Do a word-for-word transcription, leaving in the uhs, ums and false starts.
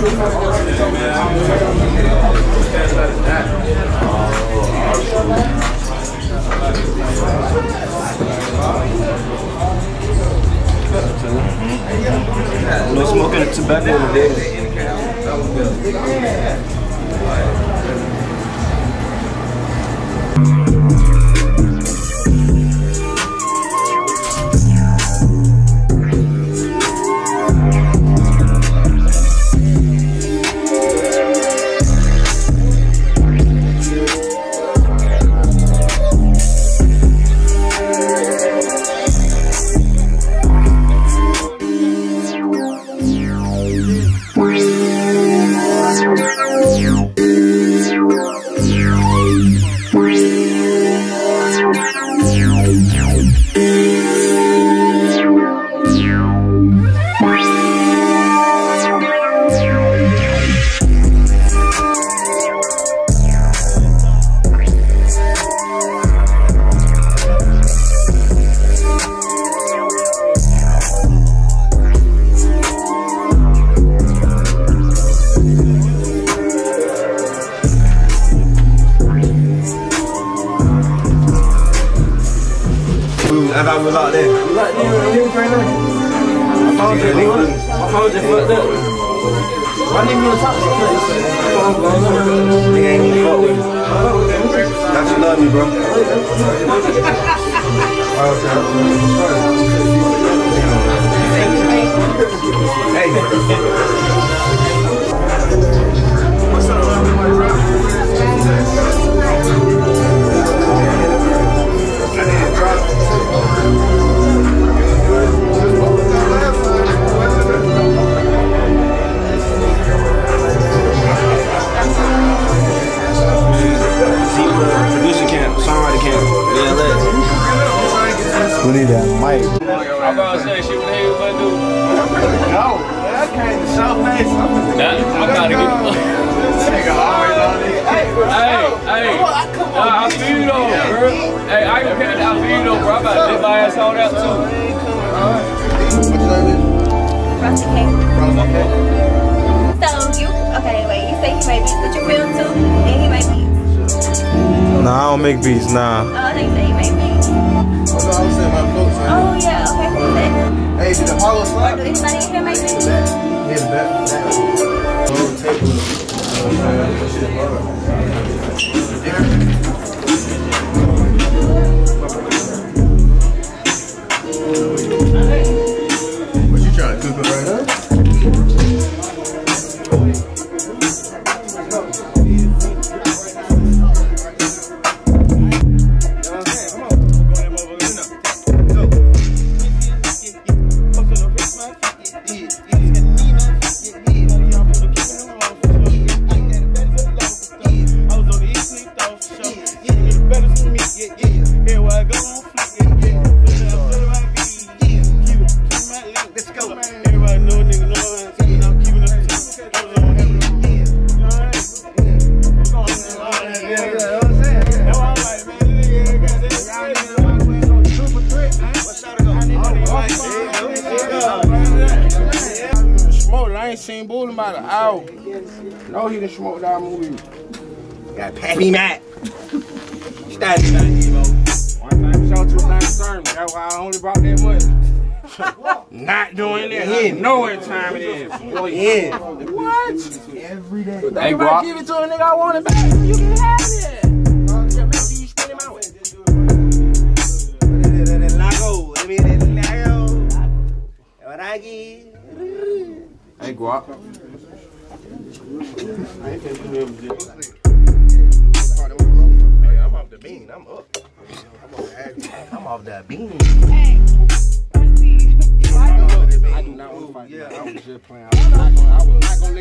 No smoking tobacco today. I thought we was out there. You like there right now? I found you, bro. I found you fucked up. Why didn't you want to talk to me? Nigga ain't even fuck with me. Thought you love me, bro. Hey. What's up, bro? I didn't drop. Producer camp, songwriter camp, yeah, let. We need that mic. I'm about to say, shit, what the hell you gonna do? No, that came to South Face. That, I'm about to get Nigga always on this. Hey, hey, nah, I feel you though, bro. Hey, I can catch I feel you though, bro. I'm about to let my ass hold out too. What's your name is? Frosty Cake. Frosty Cake. So you, okay, wait, you say he made beats, but you film too, and he made beats. Nah, I don't make beats, nah. Oh, I think you said he made beats. Oh, no, I was saying my folks. Oh, yeah, okay, who is that? Hey, did Apollo slap? Or do anybody in here make beats? Yeah, the back. What you trying to cook it right now? Seen Bull about an hour. No, he done smoked that movie. Got Pappy Matt. One time show, two times sermon. That's why I only brought that much. Not doing that. I know what time it is. Yeah. What? Every day. If I give it to a nigga, I want it back. You can have it. Yeah, maybe you spend it my way. Hey, Guap. I'm off the bean. I'm up. I'm off that bean. Hey, I do not want to fight. Yeah, I was just playing. I was not gonna, I was not gonna